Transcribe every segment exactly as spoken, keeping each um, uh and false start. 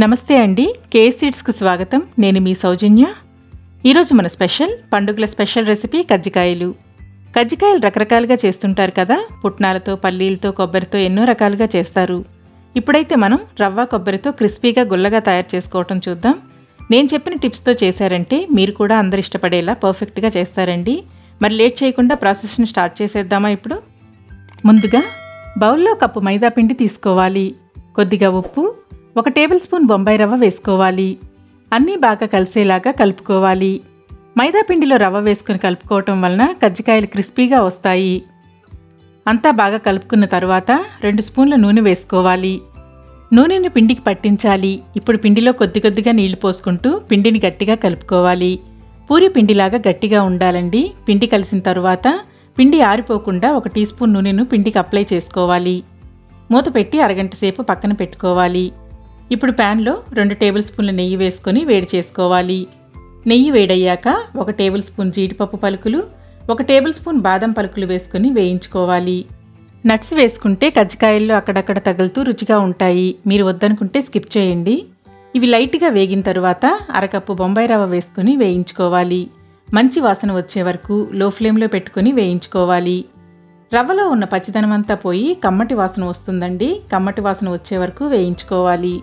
నమస్తే అండి, కేసీడ్స్కు స్వాగతం. నేను మీ సౌజన్య. ఈరోజు మన స్పెషల్ పండుగల స్పెషల్ రెసిపీ కజ్జికాయలు. కజ్జికాయలు రకరకాలుగా చేస్తుంటారు కదా, పుట్నాలతో, పల్లీలతో, కొబ్బరితో ఎన్నో రకాలుగా చేస్తారు. ఇప్పుడైతే మనం రవ్వ కొబ్బరితో క్రిస్పీగా గుల్లగా తయారు చేసుకోవటం చూద్దాం. నేను చెప్పిన టిప్స్తో చేశారంటే మీరు కూడా అందరు ఇష్టపడేలా పర్ఫెక్ట్గా చేస్తారండి. మరి లేట్ చేయకుండా ప్రాసెస్ని స్టార్ట్ చేసేద్దామా ఇప్పుడు? ముందుగా బౌల్లో కప్పు మైదా పిండి తీసుకోవాలి. కొద్దిగా ఉప్పు, ఒక టేబుల్ స్పూన్ బొంబాయి రవ్వ వేసుకోవాలి. అన్నీ బాగా కలిసేలాగా కలుపుకోవాలి. మైదా పిండిలో రవ్వ వేసుకొని కలుపుకోవటం వలన కజ్జికాయలు క్రిస్పీగా వస్తాయి. అంతా బాగా కలుపుకున్న తర్వాత రెండు స్పూన్ల నూనె వేసుకోవాలి. నూనెని పిండికి పట్టించాలి. ఇప్పుడు పిండిలో కొద్ది కొద్దిగా నీళ్లు పోసుకుంటూ పిండిని గట్టిగా కలుపుకోవాలి. పూరి పిండిలాగా గట్టిగా ఉండాలండి. పిండి కలిసిన తరువాత పిండి ఆరిపోకుండా ఒక టీ స్పూన్ నూనెను పిండికి అప్లై చేసుకోవాలి. మూత పెట్టి అరగంట సేపు పక్కన పెట్టుకోవాలి. ఇప్పుడు ప్యాన్లో రెండు టేబుల్ స్పూన్ల నెయ్యి వేసుకొని వేడి చేసుకోవాలి. నెయ్యి వేడయ్యాక ఒక టేబుల్ స్పూన్ జీడిపప్పు పలుకులు, ఒక టేబుల్ స్పూన్ బాదం పలుకులు వేసుకొని వేయించుకోవాలి. నట్స్ వేసుకుంటే కజ్జికాయల్లో అక్కడక్కడ తగులుతూ రుచిగా ఉంటాయి. మీరు వద్దనుకుంటే స్కిప్ చేయండి. ఇవి లైట్గా వేగిన తరువాత అరకప్పు బొంబాయి రవ్వ వేసుకొని వేయించుకోవాలి. మంచి వాసన వచ్చే వరకు లో ఫ్లేమ్లో పెట్టుకొని వేయించుకోవాలి. రవ్వలో ఉన్న పచ్చిదనం అంతా పోయి కమ్మటి వాసన వస్తుందండి. కమ్మటి వాసన వచ్చే వరకు వేయించుకోవాలి.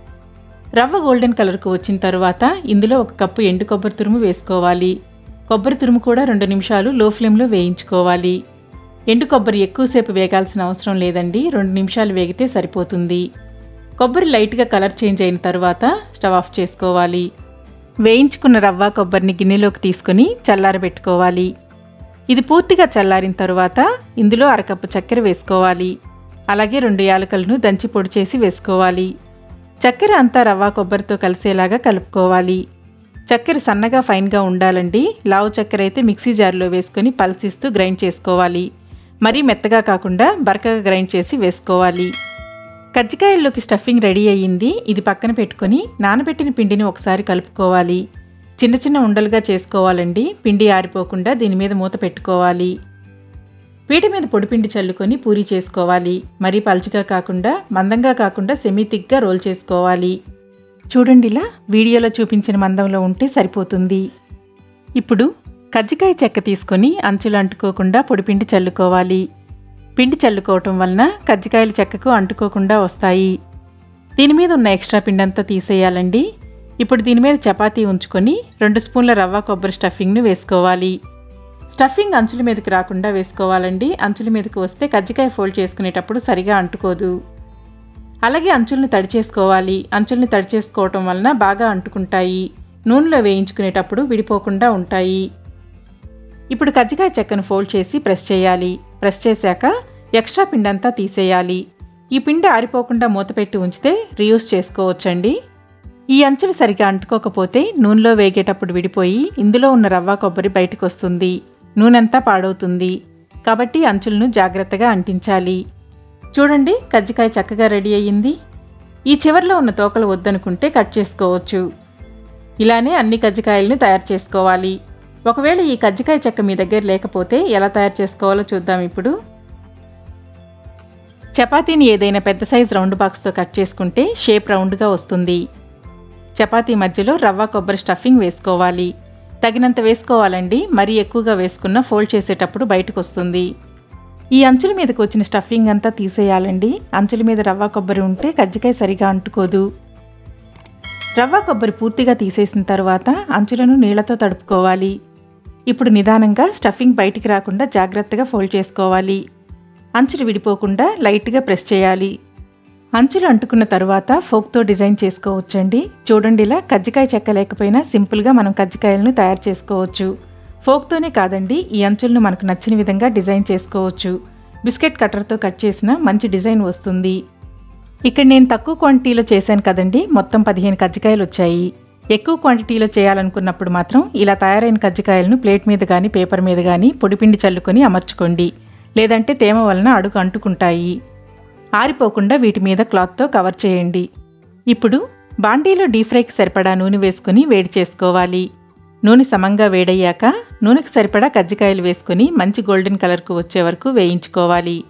రవ్వ గోల్డెన్ కలర్కు వచ్చిన తర్వాత ఇందులో ఒక కప్పు ఎండు కొబ్బరి తురుము వేసుకోవాలి. కొబ్బరి తురుము కూడా రెండు నిమిషాలు లో ఫ్లేమ్లో వేయించుకోవాలి. ఎండు కొబ్బరి ఎక్కువసేపు వేగాల్సిన అవసరం లేదండి, రెండు నిమిషాలు వేగితే సరిపోతుంది. కొబ్బరి లైట్గా కలర్ చేంజ్ అయిన తర్వాత స్టవ్ ఆఫ్ చేసుకోవాలి. వేయించుకున్న రవ్వ కొబ్బరిని గిన్నెలోకి తీసుకొని చల్లారబెట్టుకోవాలి. ఇది పూర్తిగా చల్లారిన తరువాత ఇందులో అరకప్పు చక్కెర వేసుకోవాలి. అలాగే రెండు యాలకులను దంచి పొడి చేసి వేసుకోవాలి. చక్కెర అంతా రవ్వ కొబ్బరితో కలిసేలాగా కలుపుకోవాలి. చక్కెర సన్నగా ఫైన్గా ఉండాలండి. లావు చక్కెర అయితే మిక్సీ జార్లో వేసుకొని పల్సిస్తూ గ్రైండ్ చేసుకోవాలి. మరీ మెత్తగా కాకుండా బరకగా గ్రైండ్ చేసి వేసుకోవాలి. కజ్జికాయల్లోకి స్టఫింగ్ రెడీ అయ్యింది. ఇది పక్కన పెట్టుకొని నానబెట్టిన పిండిని ఒకసారి కలుపుకోవాలి. చిన్న చిన్న ఉండలుగా చేసుకోవాలండి. పిండి ఆరిపోకుండా దీని మీద మూత పెట్టుకోవాలి. పీట మీద పొడిపిండి చల్లుకొని పూరీ చేసుకోవాలి. మరీ పలుచగా కాకుండా మందంగా కాకుండా సెమీ థిక్గా రోల్ చేసుకోవాలి. చూడండి, ఇలా వీడియోలో చూపించిన మందంలో ఉంటే సరిపోతుంది. ఇప్పుడు కజ్జికాయ చెక్క తీసుకొని అంచులు అంటుకోకుండా పొడిపిండి చల్లుకోవాలి. పిండి చల్లుకోవటం వలన కజ్జికాయలు చెక్కకు అంటుకోకుండా వస్తాయి. దీని మీద ఉన్న ఎక్స్ట్రా పిండి అంతా తీసేయాలండి. ఇప్పుడు దీని మీద చపాతీ ఉంచుకొని రెండు స్పూన్ల రవ్వ కొబ్బరి స్టఫింగ్ను వేసుకోవాలి. స్టఫింగ్ అంచుల మీదకి రాకుండా వేసుకోవాలండి. అంచుల మీదకి వస్తే కజ్జికాయ ఫోల్డ్ చేసుకునేటప్పుడు సరిగా అంటుకోదు. అలాగే అంచుల్ని తడి చేసుకోవాలి. అంచుల్ని తడి చేసుకోవటం వలన బాగా అంటుకుంటాయి. నూనెలో వేయించుకునేటప్పుడు విడిపోకుండా ఉంటాయి. ఇప్పుడు కజ్జికాయ చెక్కను ఫోల్డ్ చేసి ప్రెస్ చేయాలి. ప్రెస్ చేశాక ఎక్స్ట్రా పిండి అంతా తీసేయాలి. ఈ పిండి ఆరిపోకుండా మూత పెట్టి ఉంచితే రీయూస్ చేసుకోవచ్చండి. ఈ అంచులు సరిగా అంటుకోకపోతే నూనెలో వేగేటప్పుడు విడిపోయి ఇందులో ఉన్న రవ్వ కొబ్బరి బయటకు వస్తుంది. నూనెంతా పాడవుతుంది. కాబట్టి అంచులను జాగ్రత్తగా అంటించాలి. చూడండి, కజ్జికాయ చక్కగా రెడీ అయ్యింది. ఈ చివర్లో ఉన్న తోకలు వద్దనుకుంటే కట్ చేసుకోవచ్చు. ఇలానే అన్ని కజ్జికాయలను తయారు చేసుకోవాలి. ఒకవేళ ఈ కజ్జికాయ చెక్క మీ దగ్గర లేకపోతే ఎలా తయారు చేసుకోవాలో చూద్దాం ఇప్పుడు. చపాతీని ఏదైనా పెద్ద సైజు రౌండ్ బాక్స్తో కట్ చేసుకుంటే షేప్ రౌండ్గా వస్తుంది. చపాతీ మధ్యలో రవ్వ కొబ్బరి స్టఫింగ్ వేసుకోవాలి. తగినంత వేసుకోవాలండి. మరీ ఎక్కువగా వేసుకున్న ఫోల్డ్ చేసేటప్పుడు బయటకు వస్తుంది. ఈ అంచుల మీదకి వచ్చిన స్టఫింగ్ అంతా తీసేయాలండి. అంచుల మీద రవ్వ కొబ్బరి ఉంటే కజ్జికాయ సరిగా అంటుకోదు. రవ్వ కొబ్బరి పూర్తిగా తీసేసిన తర్వాత అంచులను నీళ్లతో తడుపుకోవాలి. ఇప్పుడు నిదానంగా స్టఫింగ్ బయటికి రాకుండా జాగ్రత్తగా ఫోల్డ్ చేసుకోవాలి. అంచులు విడిపోకుండా లైట్గా ప్రెస్ చేయాలి. అంచులు అంటుకున్న తరువాత ఫోక్తో డిజైన్ చేసుకోవచ్చండి. చూడండి, ఇలా కజ్జికాయ చెక్క లేకపోయినా సింపుల్గా మనం కజ్జికాయలను తయారు చేసుకోవచ్చు. ఫోక్తోనే కాదండి, ఈ అంచులను మనకు నచ్చిన విధంగా డిజైన్ చేసుకోవచ్చు. బిస్కెట్ కట్టర్తో కట్ చేసిన మంచి డిజైన్ వస్తుంది. ఇక్కడ నేను తక్కువ క్వాంటిటీలో చేశాను కదండి, మొత్తం పదిహేను కజ్జికాయలు వచ్చాయి. ఎక్కువ క్వాంటిటీలో చేయాలనుకున్నప్పుడు మాత్రం ఇలా తయారైన కజ్జికాయలను ప్లేట్ మీద కానీ పేపర్ మీద కానీ పొడిపిండి చల్లుకొని అమర్చుకోండి. లేదంటే తేమ వలన అడుగు అంటుకుంటాయి. ఆరిపోకుండా వీటి మీద క్లాత్తో కవర్ చేయండి. ఇప్పుడు బాండీలో డీప్ ఫ్రైకి సరిపడా నూనె వేసుకుని వేడి చేసుకోవాలి. నూనె సమంగా వేడయ్యాక నూనెకి సరిపడా కజ్జికాయలు వేసుకుని మంచి గోల్డెన్ కలర్కు వచ్చే వరకు వేయించుకోవాలి.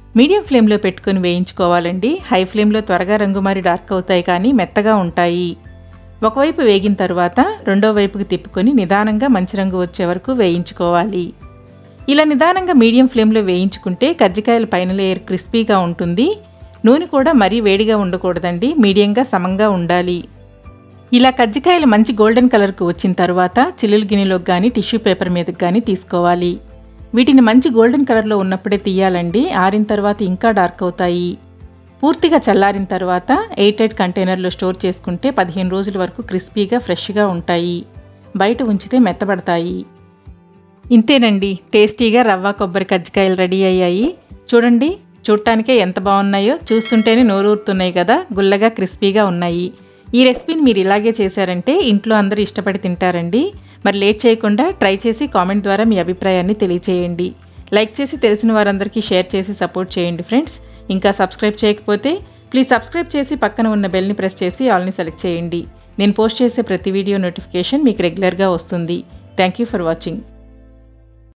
మీడియం ఫ్లేమ్లో పెట్టుకుని వేయించుకోవాలండి. హై ఫ్లేమ్లో త్వరగా రంగు మారి డార్క్ అవుతాయి కానీ మెత్తగా ఉంటాయి. ఒకవైపు వేగిన తర్వాత రెండో వైపుకి తిప్పుకొని నిదానంగా మంచి రంగు వచ్చే వరకు వేయించుకోవాలి. ఇలా నిదానంగా మీడియం ఫ్లేమ్లో వేయించుకుంటే కజ్జికాయల పైన లేయర్ క్రిస్పీగా ఉంటుంది. నూనె కూడా మరీ వేడిగా ఉండకూడదండి, మీడియంగా సమంగా ఉండాలి. ఇలా కజ్జికాయలు మంచి గోల్డెన్ కలర్కు వచ్చిన తర్వాత చిల్లుల గిన్నెలోకి కానీ టిష్యూ పేపర్ మీదకి కానీ తీసుకోవాలి. వీటిని మంచి గోల్డెన్ కలర్లో ఉన్నప్పుడే తీయాలండి, ఆరిన తర్వాత ఇంకా డార్క్ అవుతాయి. పూర్తిగా చల్లారిన తర్వాత ఎయిర్ టైట్ కంటైనర్లో స్టోర్ చేసుకుంటే పదిహేను రోజుల వరకు క్రిస్పీగా ఫ్రెష్గా ఉంటాయి. బయట ఉంచితే మెత్తబడతాయి. ఇంతేనండి, టేస్టీగా రవ్వ కొబ్బరి కజ్జికాయలు రెడీ అయ్యాయి. చూడండి, చూడటానికే ఎంత బాగున్నాయో, చూస్తుంటేనే నోరూరుతున్నాయి కదా, గుల్లగా క్రిస్పీగా ఉన్నాయి. ఈ రెసిపీని మీరు ఇలాగే చేశారంటే ఇంట్లో అందరూ ఇష్టపడి తింటారండి. మరి లేట్ చేయకుండా ట్రై చేసి కామెంట్ ద్వారా మీ అభిప్రాయాన్ని తెలియచేయండి. లైక్ చేసి తెలిసిన వారందరికీ షేర్ చేసి సపోర్ట్ చేయండి ఫ్రెండ్స్. ఇంకా సబ్స్క్రైబ్ చేయకపోతే ప్లీజ్ సబ్స్క్రైబ్ చేసి పక్కన ఉన్న బెల్ని ప్రెస్ చేసి ఆల్ని సెలెక్ట్ చేయండి. నేను పోస్ట్ చేసే ప్రతి వీడియో నోటిఫికేషన్ మీకు రెగ్యులర్గా వస్తుంది. Thank you for watching.